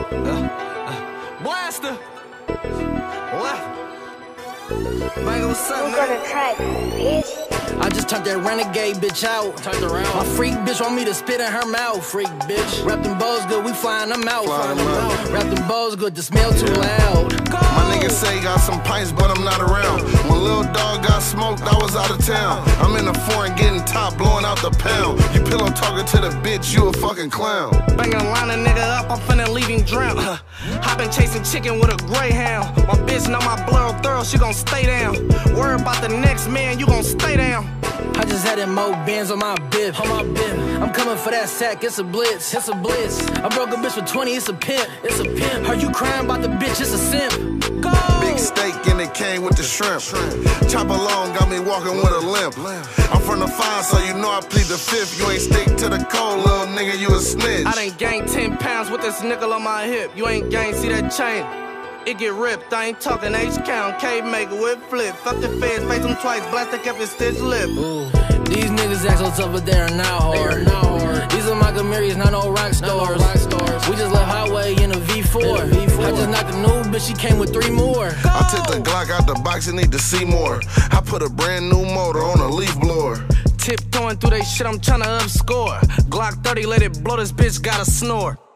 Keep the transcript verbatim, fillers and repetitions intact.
Uh, uh, Blaster. What? Banga, what's up, Who's gonna try, bitch? I just turned that renegade bitch out. Turned around. My freak bitch want me to spit in her mouth. Freak bitch. Wrap them bows good, we flying them out. Flying them out. Wrap them bows good, the smell too loud. Go. My niggas say he got some pints, but I'm not around. When Lil Dog got smoked, I was out of town. I'm in the foreign getting top, blowing out the pound. You pillow talking to the bitch, you a fucking clown. Bangin' line a nigga up, I'm finna leave him drowned. Uh, I been chasing chicken with a greyhound. My bitch know my blood thorough, she gon' stay down. Worry about the next man, you gon' stay down. I just had them more bands on my bib. On my bib. I'm coming for that sack, it's a blitz. It's a blitz. I broke a bitch for twenty, it's a pimp. It's a pimp. Are you crying about the bitch? It's a simp. Go! Big steak and it came with the shrimp. Chop along, got me walking with a limp. I'm from the five, so you know I plead the fifth. You ain't stick to the code, little nigga, you a snitch. I done gained ten pounds with this nickel on my hip. You ain't gang, see that chain? It get ripped, I ain't talking H count, K maker with flip. Fuck the feds, face them twice, blast that kept his stitch lip. Ooh, these niggas act so tough, but they're not hard. Not hard. These are my Camaries, not no rock stars. Rock stars. We just left highway in a V four. V four. I just knocked a new bitch, she came with three more. Go. I took the Glock out the box and need to see more. I put a brand new motor on a leaf blower. Tiptoeing through they shit, I'm tryna upscore. Glock thirty, let it blow, this bitch gotta snore.